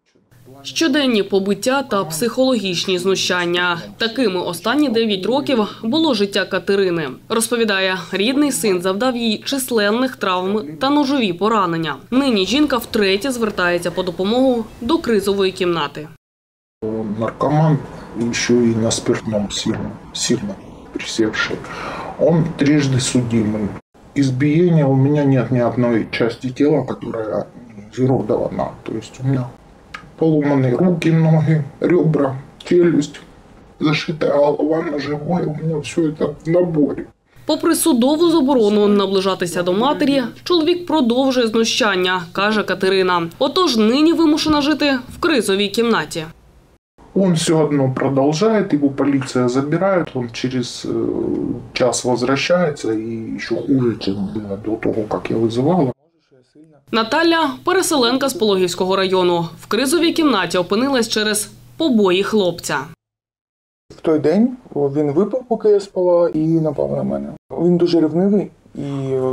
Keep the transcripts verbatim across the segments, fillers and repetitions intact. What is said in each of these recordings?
Щоденні побиття та психологічні знущання. Такими останні дев'ять років було життя Катерини. Розповідає, рідний син завдав їй численних травм та ножові поранення. Нині жінка втретє звертається по допомогу до кризової кімнати. Наркоман, еще и на спиртном сильно, сильно присевший. Он трижды судимый. Избиения у меня нет ни одной части тела, которая изуродована. То есть у меня поломаны руки, ноги, ребра, челюсть, зашитая голова ножевой. У меня все это в наборе. Попри судову заборону наближатися до матері, чоловік продовжує знущання, каже Катерина. Отож нині вимушена жити в кризовій кімнаті. Он все одно продолжает, его полиция забирает, он через час возвращается и еще хуже, чем было до того, как я вызывала. Наталя – переселенка з Пологівського району. В кризовій кімнаті опинилась через побої хлопця. В той день він випив, поки я спала, і напав на мене. Він дуже ревнивий, і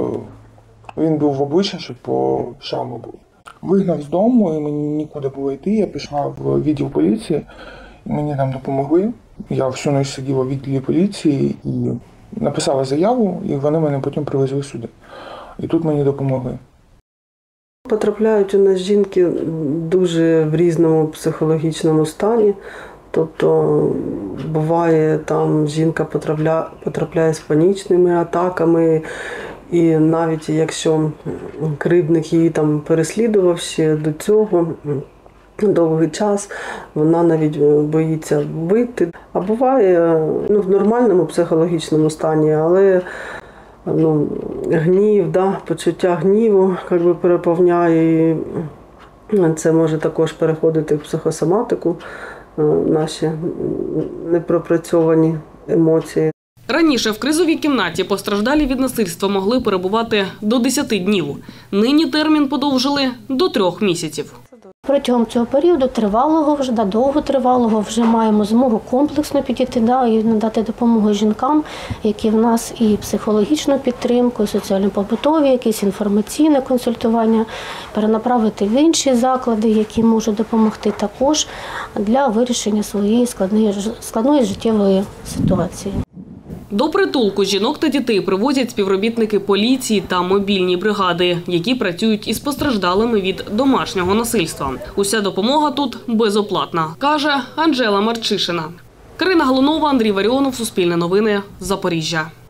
він був в обличчя, щоб по шраму був. Вигнав з дому, і мені нікуди було йти. Я пішла в відділ поліції, і мені там допомогли. Я всю ніч сиділа в відділі поліції і написала заяву, і вони мене потім привезли сюди. І тут мені допомогли. Потрапляють у нас жінки дуже в різному психологічному стані. Тобто буває, там жінка потрапляє, потрапляє з панічними атаками, і навіть якщо кривдник її там переслідував ще до цього довгий час, вона навіть боїться вбити. А буває ну, в нормальному психологічному стані, але ну, гнів, да, почуття гніву як би, переповняє, і це може також переходити в психосоматику, наші непропрацьовані емоції. Раніше в кризовій кімнаті постраждалі від насильства могли перебувати до десяти днів. Нині термін подовжили до трьох місяців. Протягом цього періоду тривалого, вже да, довготривалого, вже маємо змогу комплексно підійти да, і надати допомогу жінкам, які в нас і психологічну підтримку, і соціально-побутові, якісь інформаційне консультування, перенаправити в інші заклади, які можуть допомогти також для вирішення своєї складної, складної життєвої ситуації. До притулку жінок та дітей привозять співробітники поліції та мобільні бригади, які працюють із постраждалими від домашнього насильства. Уся допомога тут безоплатна, каже Анжела Марчишина. Карина Галунова, Андрій Варіонов, Суспільне новини, Запоріжжя.